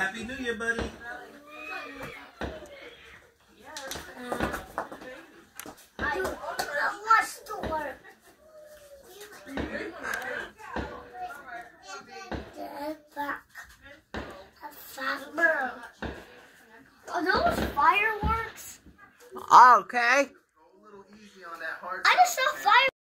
Happy New Year, buddy. Are those fireworks? Okay. Go a little easy on that hard I just saw fireworks.